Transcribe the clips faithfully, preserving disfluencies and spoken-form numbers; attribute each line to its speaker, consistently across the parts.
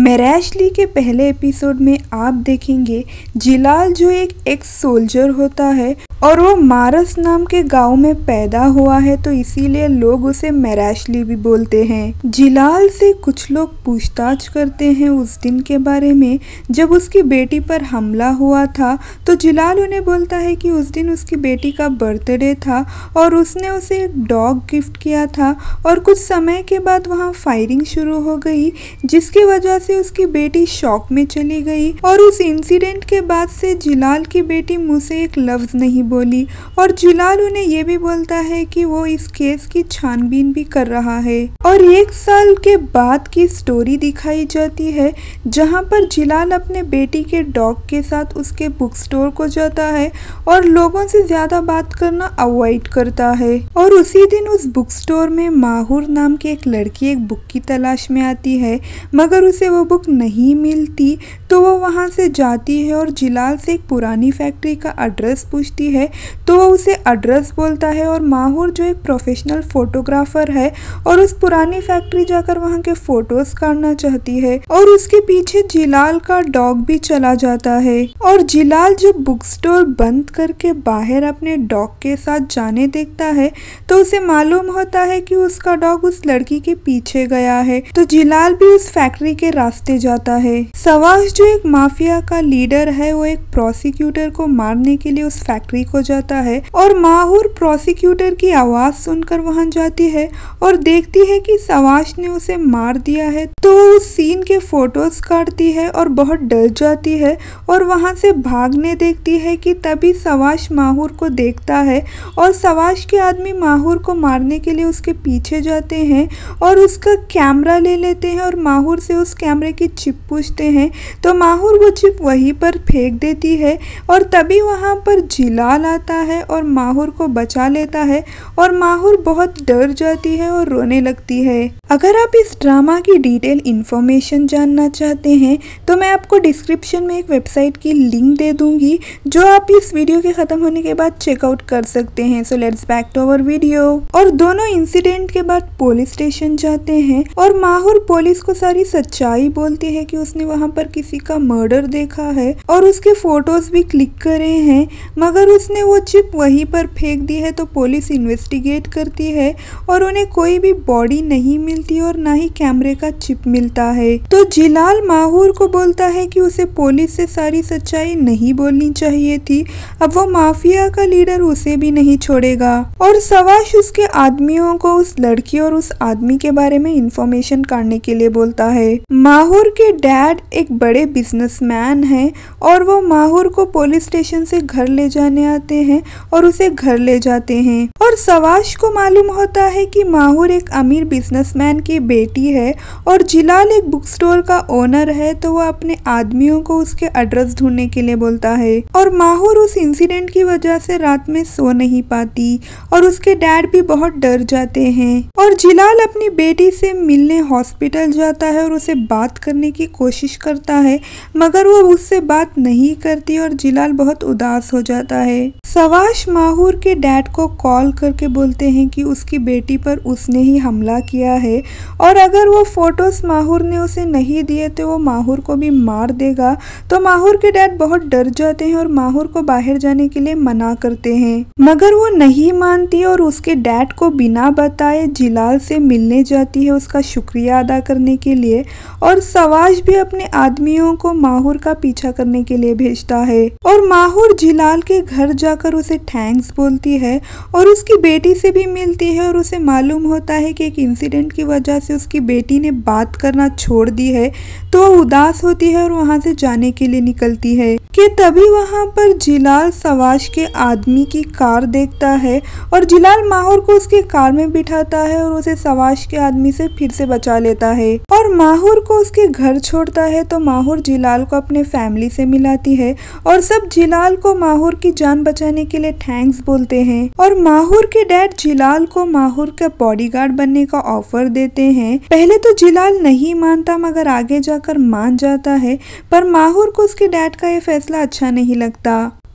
Speaker 1: मेरैशली के पहले एपिसोड में आप देखेंगे जिलाल जो एक एक्स सोल्जर होता है और वो मारस नाम के गांव में पैदा हुआ है, तो इसीलिए लोग उसे मेरैशली भी बोलते हैं। जिलाल से कुछ लोग पूछताछ करते हैं उस दिन के बारे में जब उसकी बेटी पर हमला हुआ था। तो जिलाल उन्हें बोलता है कि उस दिन उसकी बेटी का बर्थडे था और उसने उसे एक डॉग गिफ्ट किया था और कुछ समय के बाद वहाँ फायरिंग शुरू हो गई, जिसकी वजह से उसकी बेटी शॉक में चली गई। और उस इंसिडेंट के बाद से जिलाल की बेटी मुँह से एक लफ्ज नहीं बोली और जिलाल उन्हें ये भी बोलता है कि वो इस केस की छानबीन भी कर रहा है। और एक साल के बाद की स्टोरी दिखाई जाती है जहाँ पर जिलाल अपने बेटी के डॉग के साथ उसके बुक स्टोर को जाता है और लोगों से ज्यादा बात करना अवॉइड करता है। और उसी दिन उस बुक स्टोर में माहूर नाम की एक लड़की एक बुक की तलाश में आती है, मगर उसे वो बुक नहीं मिलती। तो वो वहाँ से जाती है और जिलाल से एक पुरानी फैक्ट्री का एड्रेस पूछती है, तो वो उसे एड्रेस बोलता है। और माहूर जो एक प्रोफेशनल फोटोग्राफर है और उस पुरानी फैक्ट्री जाकर वहाँ के फोटोज काटना चाहती है और उसके पीछे जिलाल का डॉग भी चला जाता है। और जिलाल जब बुक स्टोर बंद करके बाहर अपने डॉग के साथ जाने देखता है तो उसे मालूम होता है कि उसका डॉग उस लड़की के पीछे गया है। तो जिलाल भी उस फैक्ट्री के रास्ते जाता है। सवाश जो एक माफिया का लीडर है वो एक प्रोसिक्यूटर को मारने के लिए उस फैक्ट्री को जाता है और माहूर प्रोसिक्यूटर की आवाज सुनकर वहां जाती है और देखती है कि सवाश ने उसे मार दिया है। तो उस सीन के फोटोज काटती है और बहुत डर जाती है और वहां से भागने देखती है कि तभी सवाश माहूर को देखता है और सवाश के आदमी माहूर को मारने के लिए उसके पीछे जाते हैं और उसका कैमरा ले लेते हैं और माहूर से उस कैमरे की चिप पूछते हैं। तो माहूर वो चिप वहीं पर फेंक देती है और तभी वहां पर जिलाल आता है और माहूर को बचा लेता है और माहूर बहुत डर जाती है और रोने लगती है। अगर आप इस ड्रामा की डिटेल इंफॉर्मेशन जानना चाहते हैं तो मैं आपको डिस्क्रिप्शन में एक वेबसाइट की लिंक दे दूंगी जो आप इस वीडियो के खत्म होने के बाद चेकआउट कर सकते हैं। So let's back to our video. और दोनों इंसिडेंट के बाद पुलिस स्टेशन जाते हैं और माहूर पुलिस को सारी सच्चाई बोलती है कि उसने वहां पर किसी का मर्डर देखा है और उसके फोटोज भी क्लिक करे हैं, मगर उसने वो चिप वहीं पर फेंक दी है। तो पुलिस इन्वेस्टिगेट करती है और उन्हें कोई भी बॉडी नहीं मिलती और ना ही कैमरे का चिप मिलता है। तो जिलाल माहूर को बोलता है कि उसे पुलिस से सारी सच्चाई नहीं बोलनी चाहिए थी, अब वो माफिया का लीडर उसे भी नहीं छोड़ेगा। और सवाश उसके आदमियों को उस लड़की और उस आदमी के बारे में इंफॉर्मेशन काटने के लिए बोलता है। माहूर के डैड एक बड़े बिजनेसमैन हैं और वो माहूर को पुलिस स्टेशन से घर ले जाने आते हैं और उसे घर ले जाते हैं। और सवाश को मालूम होता है कि माहूर एक अमीर बिजनेसमैन की बेटी है और जिलाल एक बुक स्टोर का ओनर है। तो वो अपने आदमियों को उसके एड्रेस ढूंढने के लिए बोलता है और माहूर उस इंसिडेंट की वजह से रात में सो नहीं पाती और उसके डैड भी बहुत डर जाते हैं। और जिलाल अपनी बेटी से मिलने हॉस्पिटल जाता है और उसे बात करने की कोशिश करता है, मगर वो उससे बात नहीं करती और जिलाल बहुत उदास हो जाता है। सवाश माहूर के डैड को कॉल करके बोलते हैं कि उसकी बेटी पर उसने ही हमला किया है और अगर वो फोटोज माहूर ने उसे नहीं दिए तो वो माहूर को भी मार देगा। तो माहूर के डैड बहुत डर जाते हैं और माहूर को बाहर जाने के लिए मना करते हैं, मगर वो नहीं मानती और उसके डैड को बिना बताए जिलाल से मिलने जाती है उसका शुक्रिया अदा करने के लिए। और सवाश भी अपने आदमियों को माहूर का पीछा करने के लिए भेजता है और माहूर जिलाल के घर जाकर उसे थैंक्स बोलती है और उसकी बेटी से भी मिलती है और उसे मालूम होता है कि एक इंसिडेंट की वजह से उसकी बेटी ने बात करना छोड़ दी है। तो वो उदास होती है और वहां से जाने के लिए निकलती है कि तभी वहां पर जिलाल सवाश के आदमी की कार देखता है और जिलाल माहूर को उसके कार में बिठाता है और उसे सवाश के आदमी से फिर से बचा लेता है और माहूर को उसके घर छोड़ता है। तो माहूर जिलाल को अपने फैमिली से मिलाती है और सब जिलाल को माहूर की जान बचाने के लिए थैंक्स बोलते हैं। और माहूर के डैड जिलाल को माहूर का बॉडीगार्ड बनने का ऑफर देते हैं। पहले तो जिलाल नहीं मानता मगर आगे जाकर मान जाता है, पर माहूर को उसके डैड का ये फैसला अच्छा नहीं लगता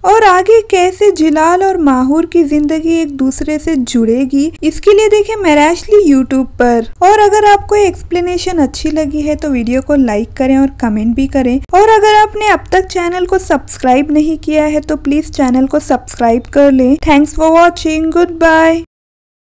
Speaker 1: और आगे कैसे जिलाल और माहूर की जिंदगी एक दूसरे से जुड़ेगी, इसके लिए देखें मैराशली यूट्यूब पर। और अगर आपको एक्सप्लेनेशन अच्छी लगी है तो वीडियो को लाइक करें और कमेंट भी करें। और अगर आपने अब तक चैनल को सब्सक्राइब नहीं किया है तो प्लीज चैनल को सब्सक्राइब कर लें। Thanks for watching, good bye.